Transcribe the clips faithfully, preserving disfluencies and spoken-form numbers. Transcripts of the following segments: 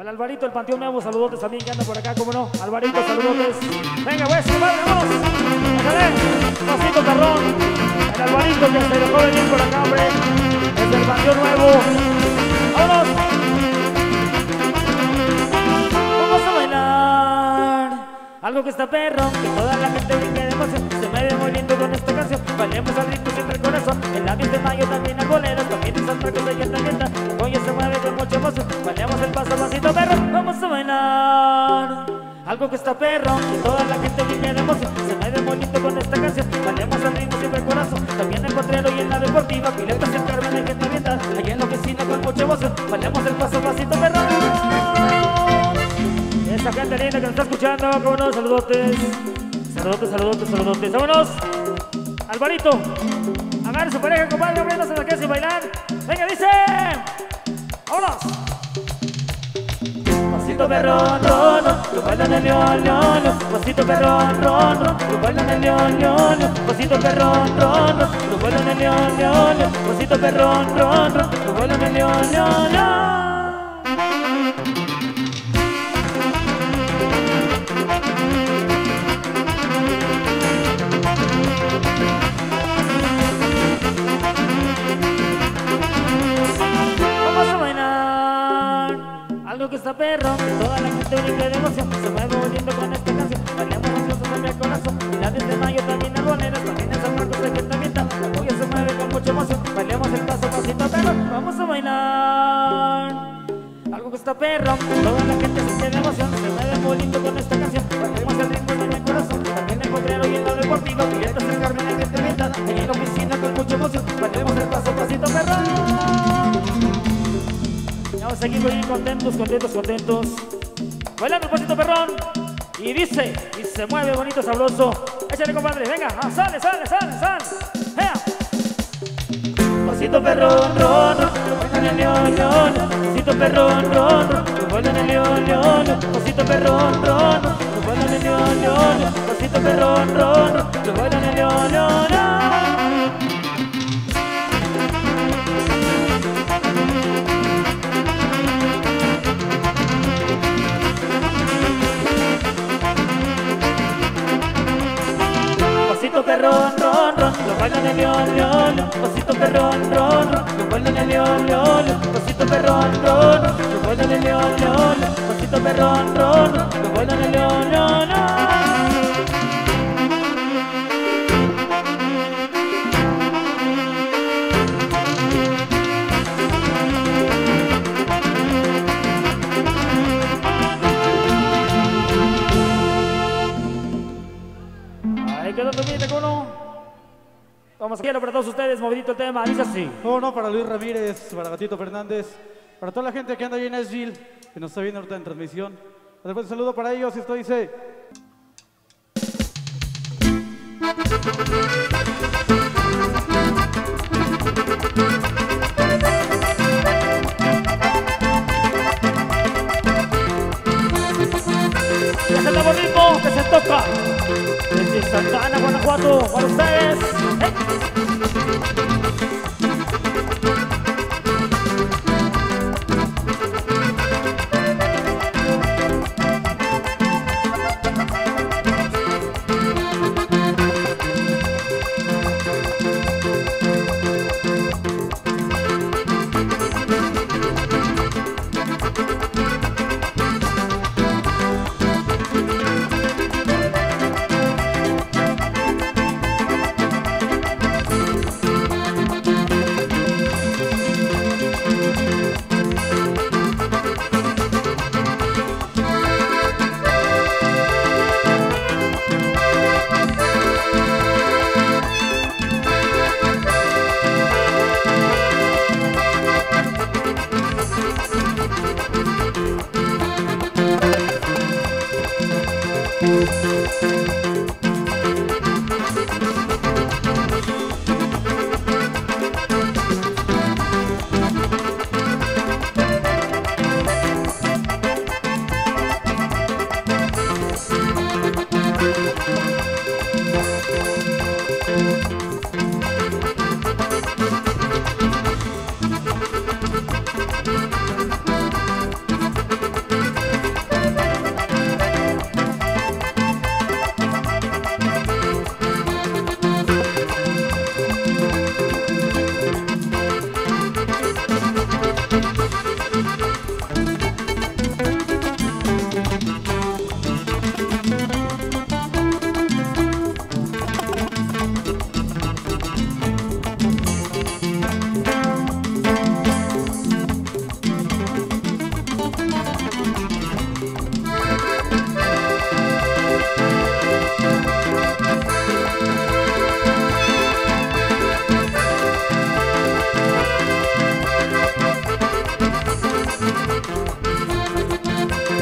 Para Alvarito, el Panteón Nuevo, saludotes también que anda por acá, cómo no. Alvarito, saludotes. Venga, voy a sumar, vámonos. Déjale, Rosito Carrón. El Alvarito que se dejó venir por acá, hombre. Desde el Panteón Nuevo. Vámonos. Vamos a bailar algo que está perro, que toda la gente brinque de emoción. Se me ve muy lindo con esta canción. Bailemos al ritmo siempre el corazón. En la diez de mayo también a boleros. También en Santa Cruz y en Tamienta. Hoy se mueve con mucha emoción. Bailemos el paso pasito perro. Vamos a bailar algo que está perro, que toda la gente brinque de emoción. Se me ve muy lindo con esta canción. Bailemos al ritmo siempre el corazón. También en Potrero y en la Deportiva. Piletas en Carmen y en Tamienta. Allá en la oficina con mucha emoción. Bailemos el paso pasito perro. Esa gente linda que nos está escuchando, cómo no, saludotes. Saludotes, saludotes, saludotes. Vámonos. Alvarito, agarre su pareja, compadre, hombre, no se la quede sin bailar. Venga, dice. Vámonos. Pasito perrón, ron, ron, lo bailan el león, león, león. Pasito perrón, ron, ron, lo bailan el león, león, león. Pasito perrón, ron, ron, lo bailan el león, león, león. Pasito perrón, ron, ron, lo bailan el león, león, león. Algo que está perro, que toda la gente brinque de emoción. Se mueve volviendo con esta canción. Bailamos los pasos en el corazón. Y la diez de mayo también en boleros. También en San Marcos de que también está. La cuya se mueve con mucha emoción. Bailemos el paso pasito perro. Vamos a bailar algo que está perro, que toda la gente se de emoción. Se mueve volviendo con esta canción. Bailemos el ritmo en el corazón. También en Potrero y en la Deportiva. Piletas en Carmen y en Tamienta. Allá en la oficina con mucha emoción. Bailemos el paso pasito perro. Vamos a seguir muy contentos, contentos, contentos. Bailando el pasito perrón. Y dice, y se mueve bonito, sabroso. Échale, compadre, venga, ah, sale, sale, sale, sale. ¡Ea! Pasito perrón, ron, ron, lo bailan el león, león. Pasito perrón, ron, ron, lo bailan el león, león. Pasito perrón, ron, ron, lo bailan el león, león. Pasito perrón, ron, ron, lo bailan el león, león. Pasito perrón, ron, ron, lo bailan el león, león. Pasito perrón, ron, ron, lo bailan el león, león. Pasito perrón, ron, ron, lo bailan el león, león. Pasito perrón, ron, ron, lo bailan el león, león. Quedó también, ¿cómo no? Vamos a quiero para todos ustedes, movidito el tema, dice así. Oh, no, para Luis Ramírez, para Gatito Fernández, para toda la gente que anda ahí en Nashville, que nos está viendo ahorita en transmisión. Después un saludo para ellos, y esto dice. Y es el nuevo ritmo que se toca desde Santa Ana, Guanajuato, para ustedes. ¡Hey!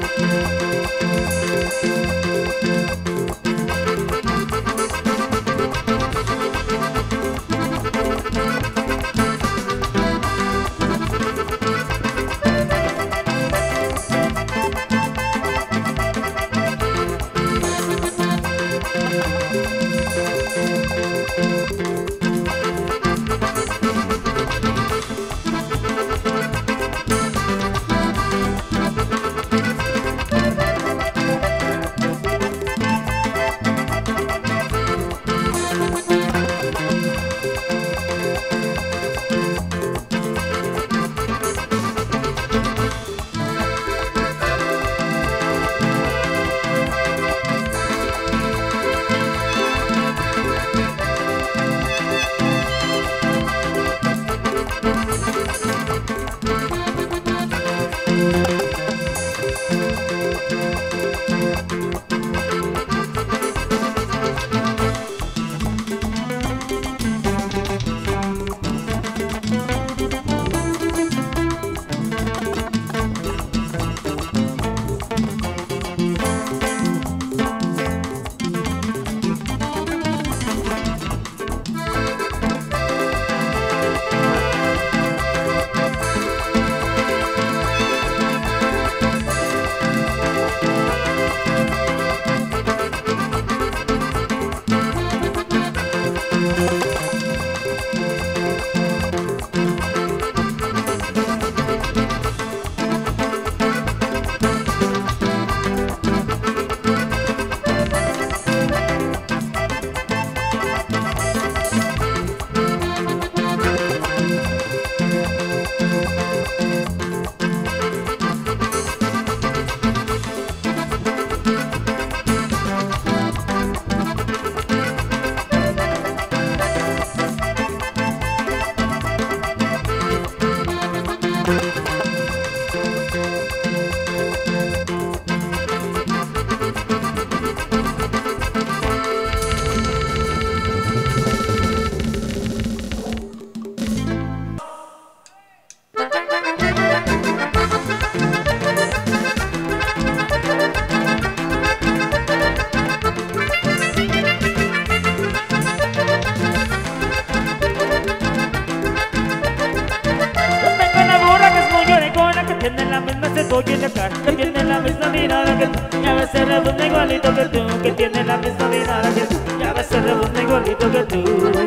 oye la cara, que tiene la misma mirada que tú, y a veces rebuzna igualito que tú, que tiene la misma mirada que tú, y a veces rebuzna igualito que tú.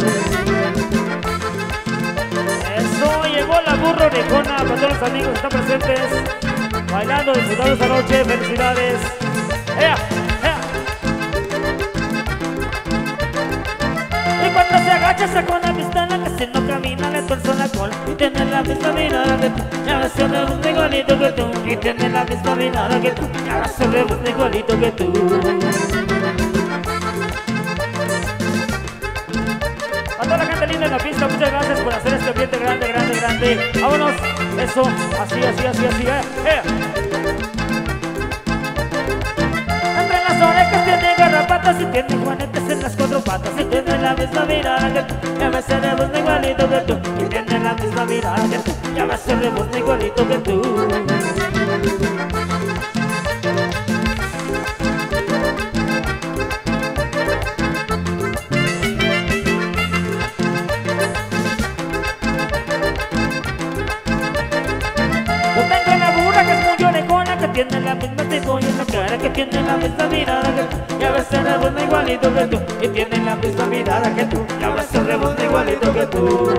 Eso, llegó la burro orejona para todos los amigos que están presentes, bailando, disfrutando esta noche, felicidades. ¡Ea! ¡Ea! Y cuando se agacha saca una pistola que si no camina le torce la cola y tiene la misma mirada que tú, y a veces rebuzna igualito que tú, y tiene la misma mirada que tú, y a veces rebuzna igualito que tú. A toda la gente linda en la pista, muchas gracias por hacer este ambiente grande, grande, grande. Vámonos, eso, así, así, así, así, eh, eh. Entre las orejas tiene garrapatas y tiene juanetes en las cuatro patas y tiene la misma mirada que tú, y a veces rebuzna igualito que tú, y tiene la misma mirada que tú, y a veces rebuzna igualito que tú. Tiene la misma cebolla en la cara, que tiene la misma mirada que tú, y a veces rebuzna igualito que tú, y tiene la misma mirada que tú, y a veces rebuzna igualito que tú.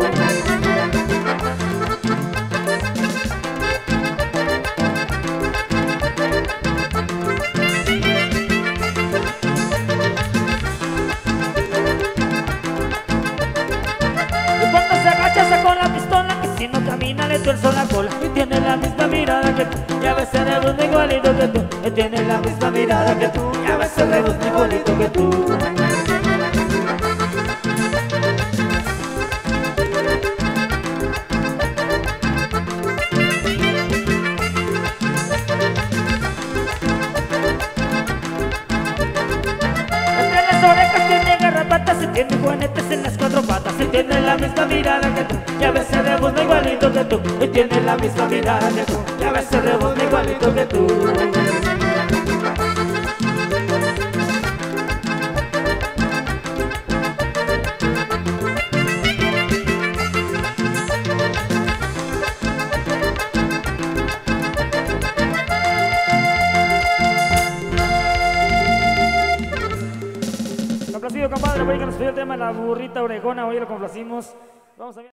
Y cuando se agacha saca la pistola que si no camina le tuerzo la cola y tiene la misma mirada que tú, y a veces rebuzna igualito que tú, y tiene la misma mirada que tú, y a veces rebuzna igualito que tú. Entre las orejas tiene garrapatas y tiene juanetes en las cuatro patas y tiene la misma mirada que tú, y a veces rebuzna igualito que tú, y tiene la misma mirada que tú, y a veces rebuzna igualito que tú. chido, compadre. Voy que nos pidió el tema de la burrita orejona. Hoy lo complacimos. Vamos a ver.